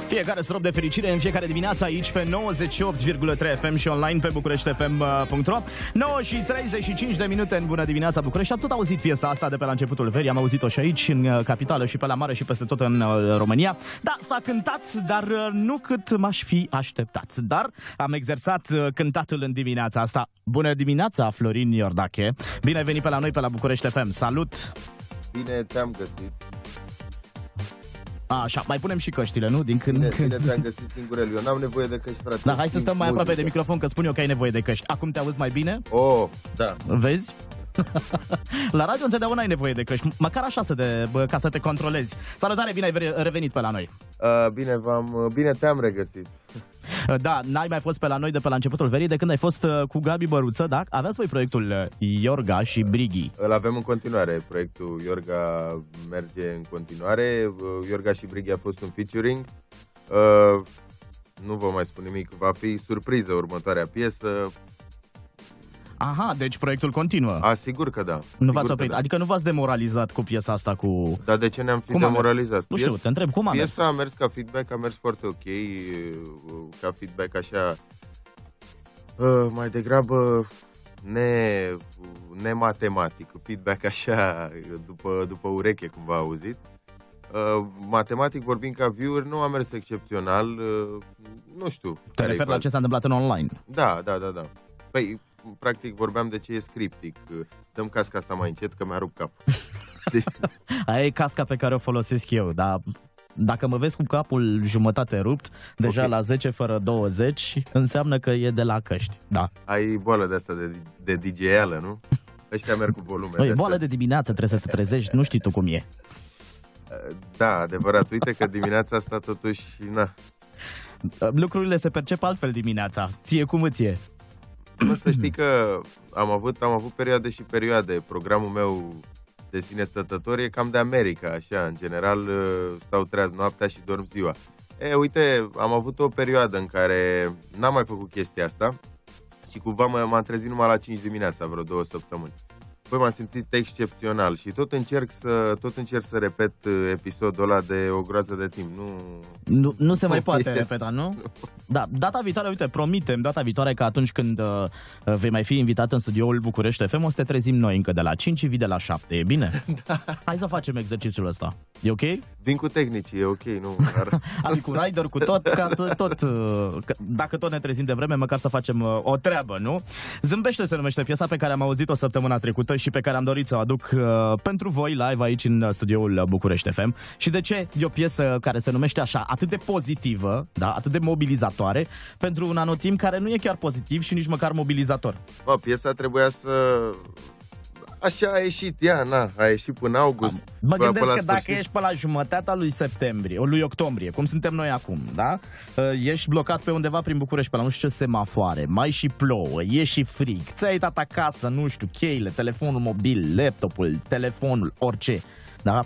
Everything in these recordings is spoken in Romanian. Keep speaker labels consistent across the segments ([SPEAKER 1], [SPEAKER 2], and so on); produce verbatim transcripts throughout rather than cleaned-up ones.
[SPEAKER 1] Fiecare strop de fericire în fiecare dimineață aici pe nouăzeci și opt virgulă trei F M și online pe bucurești f m punct ro. nouă și treizeci și cinci de minute în Bună dimineața București. Am tot auzit piesa asta de pe la începutul verii, am auzit-o și aici în capitală și pe la mare și peste tot în România. Da, s-a cântat, dar nu cât m-aș fi așteptat. Dar am exersat cântatul în dimineața asta. Bună dimineața, Florin Iordache. Bine ai venit pe la noi pe la București F M. Salut!
[SPEAKER 2] Bine te-am găsit.
[SPEAKER 1] Așa, mai punem și căștile, nu? Din când
[SPEAKER 2] Bine,
[SPEAKER 1] când...
[SPEAKER 2] bine te-am găsit, singurel. Eu n-am nevoie de căști, frate.
[SPEAKER 1] Da, hai să stăm mai
[SPEAKER 2] muzică.
[SPEAKER 1] aproape de microfon, că spun eu că ai nevoie de căști. Acum te auzi mai bine?
[SPEAKER 2] Oh, da.
[SPEAKER 1] Vezi? La radio întotdeauna ai nevoie de căști, măcar așa să de, bă, ca să te controlezi. Salutare, bine ai revenit pe la noi.
[SPEAKER 2] Uh, bine, v-am, bine te-am regăsit.
[SPEAKER 1] Da, n-ai mai fost pe la noi de pe la începutul verii, de când ai fost uh, cu Gabi Băruță, da? Aveați voi proiectul uh, Iorga și Brighi.
[SPEAKER 2] Îl avem în continuare. Proiectul Iorga merge în continuare. Uh, Iorga și Brighi a fost un featuring. Uh, nu vă mai spun nimic. Va fi surpriză următoarea piesă.
[SPEAKER 1] Aha, deci proiectul continuă.
[SPEAKER 2] Asigur că da.
[SPEAKER 1] Nu v-ați oprit,
[SPEAKER 2] da.
[SPEAKER 1] Adică nu v-ați demoralizat cu piesa asta cu...
[SPEAKER 2] Dar de ce ne-am fi
[SPEAKER 1] Cum a
[SPEAKER 2] demoralizat?
[SPEAKER 1] Nu știu, te întreb, cum a mers?
[SPEAKER 2] Piesa a mers ca feedback, a mers foarte ok. Ca feedback așa... Uh, mai degrabă ne, nematematic. Feedback așa după, după ureche, cum v-a auzit. Uh, matematic vorbind ca viewer, nu a mers excepțional. Uh, nu știu.
[SPEAKER 1] Te referi la ce s-a întâmplat în online?
[SPEAKER 2] Da, da, da, da. Păi, practic vorbeam de ce e scriptic. Dăm casca asta mai încet că mi-a rupt capul. Deci...
[SPEAKER 1] Aia e casca pe care o folosesc eu, dar dacă mă vezi cu capul jumătate rupt, deja okay. La zece fără douăzeci înseamnă că e de la căști. Da.
[SPEAKER 2] Ai boală de asta de, de D J-ală, nu? Ăștia merg cu volume.
[SPEAKER 1] Păi, boală de dimineață, trebuie să te trezești, nu știi tu cum e.
[SPEAKER 2] Da, adevărat. Uite că dimineața asta totuși, na.
[SPEAKER 1] Lucrurile se percep altfel dimineața. Ție cum îți e?
[SPEAKER 2] Nu, să știi că am avut, am avut perioade și perioade. Programul meu de sine stătător e cam de America, așa. În general stau treaz noaptea și dorm ziua. E, uite, am avut o perioadă în care n-am mai făcut chestia asta și cumva m-am trezit numai la cinci dimineața, vreo două săptămâni. Păi m-am simțit excepțional și tot încerc să, tot încerc să repet episodul ăla de o groază de timp. Nu,
[SPEAKER 1] nu, nu se mai poate repeta, nu? Da, data viitoare, uite, promitem, data viitoare că atunci când uh, vei mai fi invitat în studioul București F M, o să te trezim noi încă de la cinci și vii de la șapte, e bine? Da. Hai să facem exercițiul ăsta, e ok?
[SPEAKER 2] Vin cu tehnicii, e ok, nu?
[SPEAKER 1] Adică cu rider, cu tot, ca să tot, uh, că, dacă tot ne trezim de vreme, măcar să facem uh, o treabă, nu? Zâmbește se numește piesa pe care am auzit-o săptămâna trecută și pe care am dorit să o aduc uh, pentru voi live aici în studioul București F M. Și de ce e o piesă care se numește așa, atât de pozitivă, da, atât de mobilizatoare, pentru un anotimp care nu e chiar pozitiv și nici măcar mobilizator?
[SPEAKER 2] Bă, piesa trebuia să... Așa a ieșit, ea, na, a ieșit până august.
[SPEAKER 1] Mă
[SPEAKER 2] până
[SPEAKER 1] gândesc că
[SPEAKER 2] sfârșit.
[SPEAKER 1] dacă ești pe la jumătatea lui septembrie, lui octombrie, cum suntem noi acum, da? Ești blocat pe undeva prin București, pe la nu știu ce semafoare, mai și plouă, e și frig, ți-ai uitat acasă, nu știu, cheile, telefonul mobil, laptopul, telefonul, orice, da?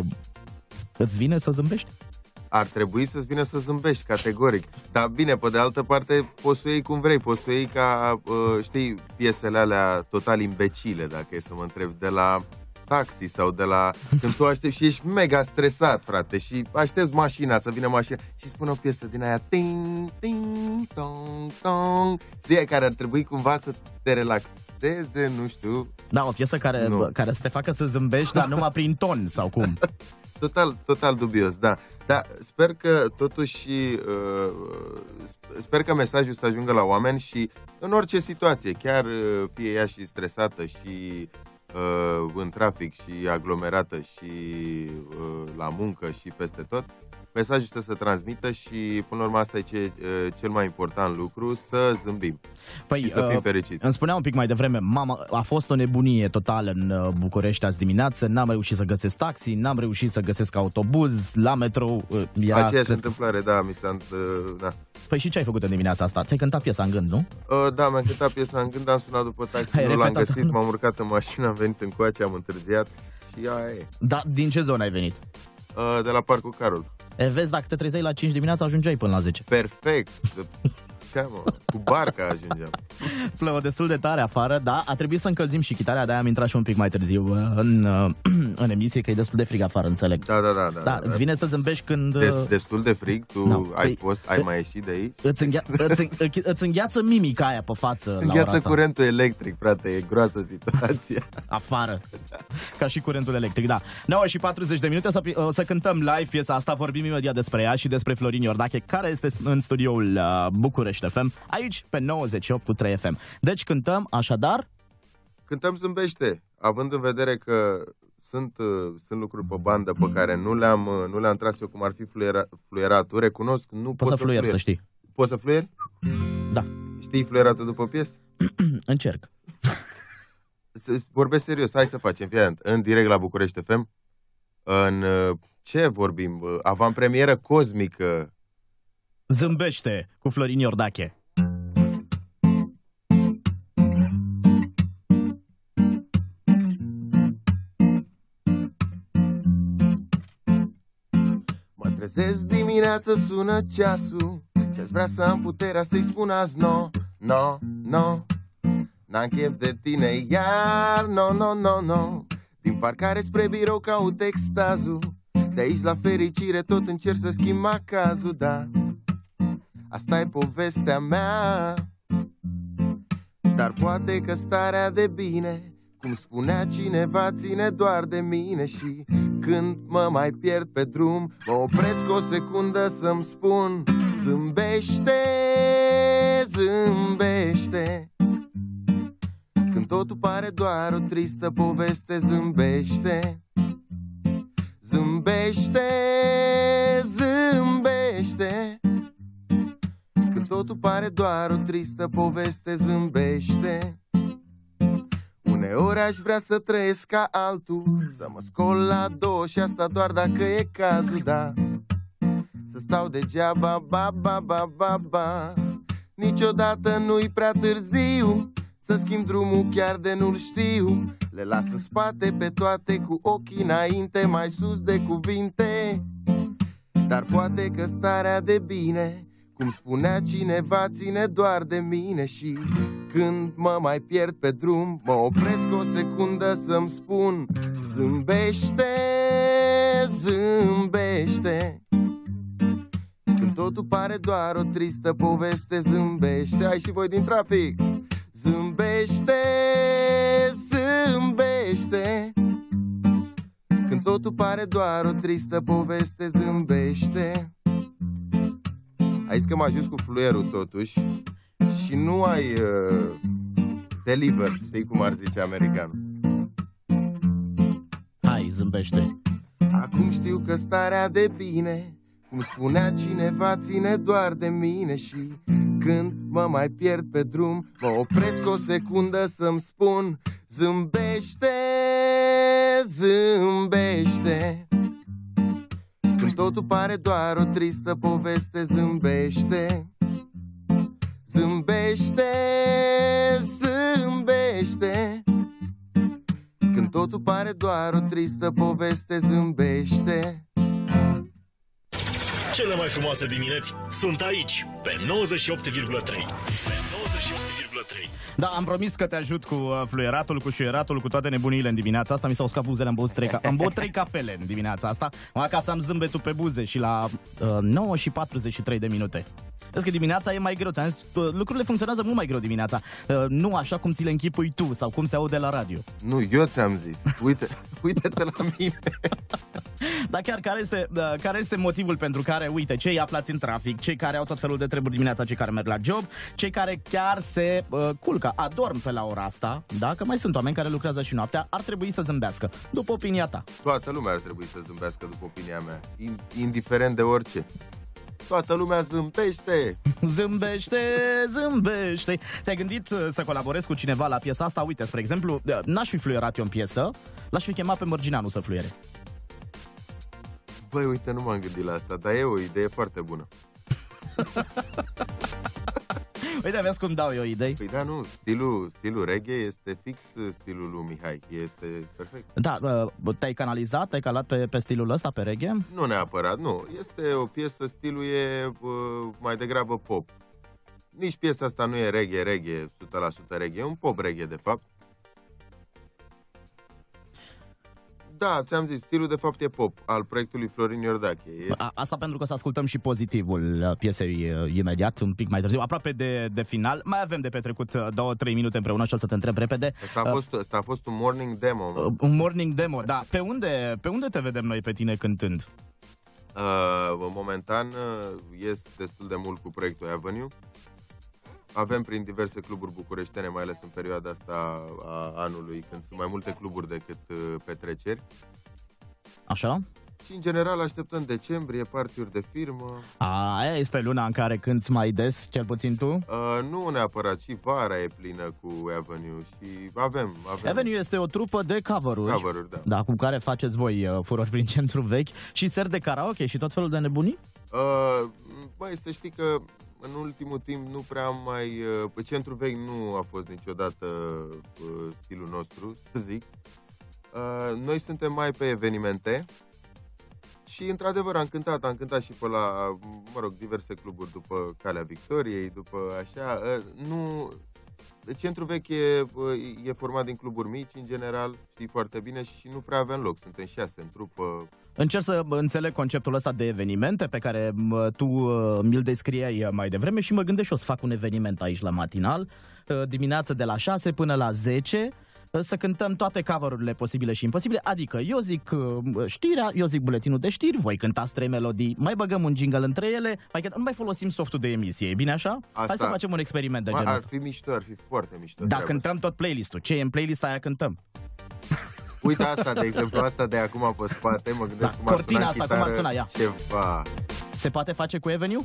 [SPEAKER 1] Îți vine să zâmbești?
[SPEAKER 2] Ar trebui să-ți vină să zâmbești, categoric. Dar bine, pe de altă parte, poți să o iei cum vrei. Poți să o iei ca, uh, știi, piesele alea total imbecile, dacă e să mă întreb, de la Taxi sau de la... Când tu aștepți și ești mega stresat, frate, și aștepți mașina, să vină mașina și spune o piesă din aia ting, ting, tong, tong, știi, care ar trebui cumva să te relaxeze, nu știu.
[SPEAKER 1] Da, o piesă care, care să te facă să zâmbești, dar numai prin ton, sau cum?
[SPEAKER 2] Total, total dubios, da. Dar sper că totuși uh, sper că mesajul să ajungă la oameni și în orice situație, chiar fie ea și stresată și uh, în trafic și aglomerată și uh, la muncă și peste tot, mesajul să se transmită și până la urmă asta e ce, cel mai important lucru, să zâmbim păi, și să fim fericiți.
[SPEAKER 1] Îmi spunea un pic mai devreme, mama, a fost o nebunie totală în București azi dimineață, n-am reușit să găsesc taxi, n-am reușit să găsesc autobuz, la metrou era...
[SPEAKER 2] Aceeași întâmplare, da, mi s-a... Da.
[SPEAKER 1] Păi și ce ai făcut în dimineața asta? Ți-ai cântat piesa în gând, nu?
[SPEAKER 2] Uh, da, mi-am cântat piesa în gând, am sunat după taxi, hai, nu l-am găsit, m-am urcat în mașină, am venit încoace, am întârziat și aia e.
[SPEAKER 1] Da, din ce zonă ai venit?
[SPEAKER 2] Uh, de la Parcul Carol.
[SPEAKER 1] E, vezi, dacă te trezeai la cinci dimineața, ajungeai până la zece.
[SPEAKER 2] Perfect! Ce, mă? Cu barca ajungeam.
[SPEAKER 1] Plouă destul de tare afară, da, a trebuit să încălzim și chitarea, de-aia am intrat și un pic mai târziu în, în emisie că e destul de frig afară, înțeleg.
[SPEAKER 2] Da, da, da. Da,
[SPEAKER 1] da, îți vine să zâmbești când...
[SPEAKER 2] De, destul de frig? Tu no, ai păi, fost, ai mai ieșit de aici?
[SPEAKER 1] Îți, înghea, îți, îți îngheață mimica aia pe față la ora asta.
[SPEAKER 2] Îngheață curentul electric, frate, e groasă situația.
[SPEAKER 1] Afară. Ca și curentul electric, da. nouă și patruzeci de minute să, să cântăm live piesa asta, vorbim imediat despre ea și despre Florin Iordache, care este în studioul uh, București F M, aici pe nouăzeci și opt virgulă trei F M. Deci cântăm, așadar...
[SPEAKER 2] Cântăm Zâmbește, având în vedere că sunt, uh, sunt lucruri pe bandă pe care nu le-am, uh, nu le-am tras eu cum ar fi fluiera, fluieratul, recunosc, nu
[SPEAKER 1] pot să fluier, să știi.
[SPEAKER 2] Poți să fluieri?
[SPEAKER 1] Da.
[SPEAKER 2] Știi fluieratul după piesă?
[SPEAKER 1] Încerc.
[SPEAKER 2] Vorbesc serios, hai să facem, fii în direct la București F M, în ce vorbim? Avantpremieră cosmică.
[SPEAKER 1] Zâmbește cu Florin Iordache.
[SPEAKER 2] Mă trezesc dimineață, sună ceasul și-aș vrea să am puterea să-i spun azi no, no, no. N-am chef de tine iar, no, no, no, no. Din parcare spre birou caut extazul, de aici la fericire tot încerc să schimb macazul, da. Asta e povestea mea. Dar poate că starea de bine, cum spunea cineva, ține doar de mine. Și când mă mai pierd pe drum, mă opresc o secundă să-mi spun: zâmbește, zâmbește. Când totul pare doar o tristă poveste, zâmbește. Zâmbește, zâmbește. Când totul pare doar o tristă poveste, zâmbește. Uneori aș vrea să trăiesc ca altul, să mă scol la două și asta doar dacă e cazul, da. Să stau degeaba, ba, ba, ba, ba, ba. Niciodată nu-i prea târziu să schimb drumul chiar de nu-l știu. Le las în spate pe toate cu ochii înainte, mai sus de cuvinte. Dar poate că starea de bine, cum spunea cineva, ține doar de mine. Și când mă mai pierd pe drum, mă opresc o secundă să-mi spun: zâmbește, zâmbește. Când totul pare doar o tristă poveste, zâmbește. Hai și voi din trafic. Zâmbește, zâmbește. Când totul pare doar o tristă poveste, zâmbește. Ai zis că m-a ajuns cu fluierul totuși și nu ai uh, deliver, știi cum ar zice americanul.
[SPEAKER 1] Hai, zâmbește.
[SPEAKER 2] Acum știu că starea de bine, cum spunea cineva, ține doar de mine. Și când mă mai pierd pe drum, mă opresc o secundă să-mi spun: zâmbește, zâmbește. Când totul pare doar o tristă poveste, zâmbește. Zâmbește, zâmbește. Când totul pare doar o tristă poveste, zâmbește.
[SPEAKER 3] Cele mai frumoase dimineți sunt aici, pe nouăzeci și opt virgulă trei. Pe nouăzeci și opt virgulă trei.
[SPEAKER 1] Da, am promis că te ajut cu uh, fluieratul, cu șuieratul, cu toate nebuniile în dimineața asta. Mi s-au uscat buzele, am băut trei, ca- am băut trei cafele în dimineața asta, ca să am zâmbetul pe buze. Și la uh, nouă și patruzeci și trei de minute. Vezi că dimineața e mai greu, ți-am zis, uh, lucrurile funcționează mult mai greu dimineața. uh, Nu așa cum ți le închipui tu sau cum se aude la radio.
[SPEAKER 2] Nu, eu ți-am zis, uite, uite-te la mine.
[SPEAKER 1] Dar chiar care este, uh, care este motivul pentru care, uite, cei aflați în trafic, cei care au tot felul de treburi dimineața, cei care merg la job, cei care chiar se uh, culcă, adorm pe la ora asta, da? Că mai sunt oameni care lucrează și noaptea, ar trebui să zâmbească, după opinia ta.
[SPEAKER 2] Toată lumea ar trebui să zâmbească, după opinia mea, indiferent de orice. Toată lumea zâmbește.
[SPEAKER 1] Zâmbește, zâmbește. Te-ai gândit să colaborezi cu cineva la piesa asta? Uite, spre exemplu, n-aș fi fluierat eu în piesă, l-aș fi chemat pe Mărgineanu să fluiere.
[SPEAKER 2] Băi, uite, nu m-am gândit la asta, dar e o idee foarte bună.
[SPEAKER 1] Uite, vezi cum dau eu idei.
[SPEAKER 2] Păi da, nu, stilul, stilul reggae este fix stilul lui Mihai, este perfect.
[SPEAKER 1] Da, te-ai canalizat, te-ai calat pe, pe stilul ăsta, pe reggae?
[SPEAKER 2] Nu neapărat, nu, este o piesă, stilul e uh, mai degrabă pop. Nici piesa asta nu e reggae, reggae, o sută la sută reggae, e un pop reggae de fapt. Da, ți-am zis, stilul de fapt e pop, al proiectului Florin Iordache. Este...
[SPEAKER 1] A, asta pentru că să ascultăm și pozitivul piesei uh, imediat, un pic mai târziu, aproape de, de final. Mai avem de petrecut două trei minute împreună și o să te întreb repede.
[SPEAKER 2] Asta a fost, asta a fost un morning demo.
[SPEAKER 1] Uh, un morning demo, da. Pe unde, pe unde te vedem noi pe tine cântând?
[SPEAKER 2] Uh, momentan uh, ies destul de mult cu proiectul Avenue. Avem prin diverse cluburi bucureștene, mai ales în perioada asta a anului, când sunt mai multe cluburi decât uh, petreceri.
[SPEAKER 1] Așa?
[SPEAKER 2] Și în general așteptăm decembrie, party-uri de firmă.
[SPEAKER 1] A, aia este luna în care cânti mai des, cel puțin tu?
[SPEAKER 2] Uh, nu neapărat, și vara e plină cu Avenue și avem... avem...
[SPEAKER 1] Avenue este o trupă de cover-uri.
[SPEAKER 2] Cover-uri, da.
[SPEAKER 1] Da, cu care faceți voi uh, furori prin centru vechi și seri de karaoke și tot felul de nebunii?
[SPEAKER 2] Uh, băi, să știi că în ultimul timp nu prea am mai... Uh, centru vechi nu a fost niciodată uh, stilul nostru, să zic. Uh, noi suntem mai pe evenimente. Și, într-adevăr, am cântat, am cântat și pe la, mă rog, diverse cluburi după Calea Victoriei, după așa. Nu... Centrul vechi e, e format din cluburi mici, în general, știi foarte bine, și nu prea avem loc. Suntem șase în trupă.
[SPEAKER 1] Încerc să înțeleg conceptul ăsta de evenimente pe care tu mi-l descriai mai devreme și mă gândesc și o să fac un eveniment aici la matinal, dimineața de la șase până la zece, să cântăm toate cover-urile posibile și imposibile, adică eu zic știrea, eu zic buletinul de știri, voi cântați trei melodii, mai băgăm un jingle între ele, mai că nu mai folosim softul de emisie, e bine așa?
[SPEAKER 2] Asta,
[SPEAKER 1] hai să facem un experiment de genul
[SPEAKER 2] ar
[SPEAKER 1] ăsta.
[SPEAKER 2] fi mișto, ar fi foarte mișto.
[SPEAKER 1] Da, cântăm tot playlist-ul, ce e în playlist aia cântăm.
[SPEAKER 2] Uite asta, de exemplu, asta de acum pe spate, mă gândesc
[SPEAKER 1] da,
[SPEAKER 2] cum ar suna
[SPEAKER 1] asta,
[SPEAKER 2] chitară,
[SPEAKER 1] cum ar suna, ia.
[SPEAKER 2] Ceva.
[SPEAKER 1] Se poate face cu Avenue?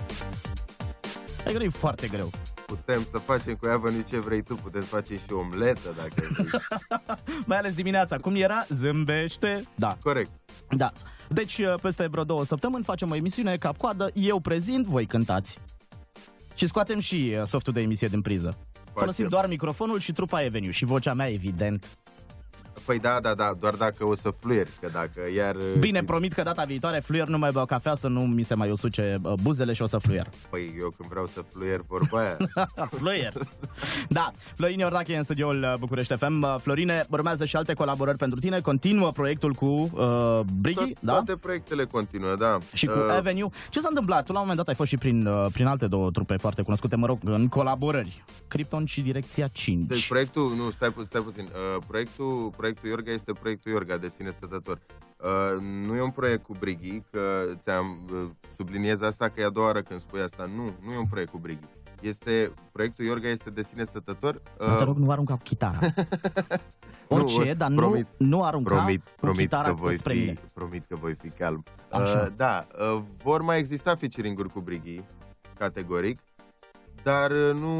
[SPEAKER 1] E greu, e foarte greu.
[SPEAKER 2] Putem să facem cu Avenue ce vrei tu, putem face și o omletă dacă vrei.
[SPEAKER 1] Mai ales dimineața, cum era? Zâmbește? Da.
[SPEAKER 2] Corect.
[SPEAKER 1] Da. Deci, peste vreo două săptămâni facem o emisiune cap-coadă, eu prezint, voi cântați. Și scoatem și softul de emisie din priză. Facem. Folosim doar microfonul și trupa Avenue și vocea mea, evident.
[SPEAKER 2] Păi da, da, da, doar dacă o să fluier, că dacă iar...
[SPEAKER 1] Bine, știi... promit că data viitoare fluier, nu mai beau cafea, să nu mi se mai usuce buzele și o să fluier.
[SPEAKER 2] Păi eu când vreau să fluier, vorba aia.
[SPEAKER 1] Fluier. Da, Florin Iordache în studioul București F M. Florine, urmează și alte colaborări pentru tine, continuă proiectul cu uh, Briggy,
[SPEAKER 2] Tot,
[SPEAKER 1] da?
[SPEAKER 2] Toate proiectele continuă, da.
[SPEAKER 1] Și cu
[SPEAKER 2] uh...
[SPEAKER 1] Avenue. Ce s-a întâmplat? Tu la un moment dat ai fost și prin, uh, prin alte două trupe foarte cunoscute, mă rog, în colaborări. Krypton și Direcția cinci.
[SPEAKER 2] Deci proiectul, nu, stai, stai puțin, uh, proiectul, proiectul Iorga este proiectul Iorga de sine stătător. Uh, nu e un proiect cu Briggy, că ți-am uh, subliniez asta, că e a doua oară când spui asta. Nu, nu e un proiect cu Briggy. Este, proiectul Iorga este de sine stătător.
[SPEAKER 1] Uh... Te rog, nu arunca cu chitara. Orice, nu, dar promit, nu, nu arunca
[SPEAKER 2] promit,
[SPEAKER 1] cu
[SPEAKER 2] promit
[SPEAKER 1] chitara
[SPEAKER 2] că voi
[SPEAKER 1] spre
[SPEAKER 2] fi,
[SPEAKER 1] mine.
[SPEAKER 2] Promit că voi fi calm. Uh, da, uh, vor mai exista featuring-uri cu Briggy, categoric, dar uh, nu...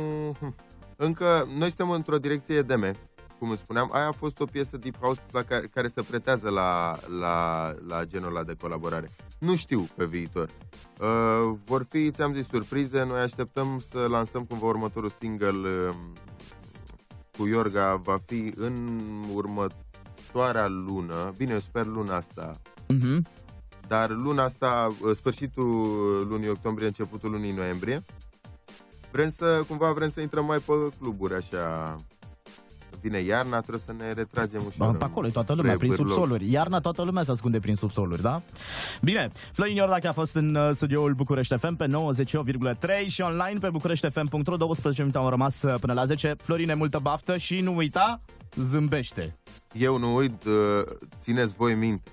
[SPEAKER 2] Încă, noi suntem într-o direcție E D M, cum îți spuneam, aia a fost o piesă deep house la care, care se pretează la, la, la genul ăla de colaborare. Nu știu pe viitor. Uh, vor fi, ți-am zis, surprize. Noi așteptăm să lansăm cumva următorul single uh, cu Iorga. Va fi în următoarea lună. Bine, eu sper luna asta.
[SPEAKER 1] Uh-huh.
[SPEAKER 2] Dar luna asta, sfârșitul lunii octombrie, începutul lunii noiembrie. Vrem să, cumva vrem să intrăm mai pe cluburi, așa... Vine iarna, trebuie să ne retragem ușor.
[SPEAKER 1] Pe acolo e toată lumea, prin subsoluri. Iarna toată lumea se ascunde prin subsoluri, da? Bine, Florin Iordache a fost în studioul București F M pe nouăzeci și opt virgulă trei și online pe bucurești f m punct r o. douăsprezece minute au rămas până la zece. Florine, multă baftă și nu uita, zâmbește.
[SPEAKER 2] Eu nu uit, țineți voi minte.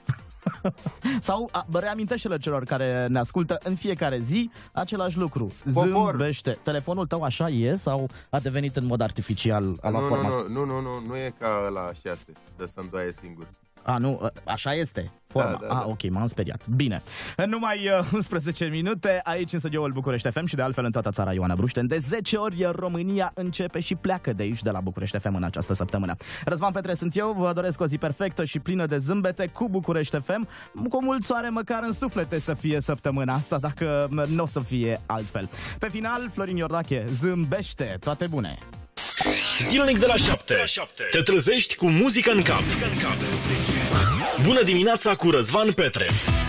[SPEAKER 1] Sau reamintește-le celor care ne ascultă în fiecare zi același lucru.
[SPEAKER 2] Popor.
[SPEAKER 1] Zâmbește. Telefonul tău așa e sau a devenit în mod artificial a luat
[SPEAKER 2] nu,
[SPEAKER 1] forma
[SPEAKER 2] nu,
[SPEAKER 1] asta?
[SPEAKER 2] nu, nu, nu, nu e ca la șase, de să-mi doaie singur.
[SPEAKER 1] A, nu, așa este forma.
[SPEAKER 2] Da, da,
[SPEAKER 1] A,
[SPEAKER 2] da.
[SPEAKER 1] ok, m-am speriat. Bine. În numai uh, unsprezece minute, aici în studioul București F M și de altfel în toată țara, Ioana Brușten. De zece ori România începe și pleacă de aici, de la București F M în această săptămână. Răzvan Petre sunt eu, vă doresc o zi perfectă și plină de zâmbete cu București F M. Cu mult soare măcar în suflete să fie săptămâna asta, dacă nu o să fie altfel. Pe final, Florin Iordache, zâmbește, toate bune!
[SPEAKER 3] Zilnic de la șapte te trezești cu muzică în cap. Bună dimineața cu Răzvan Petre.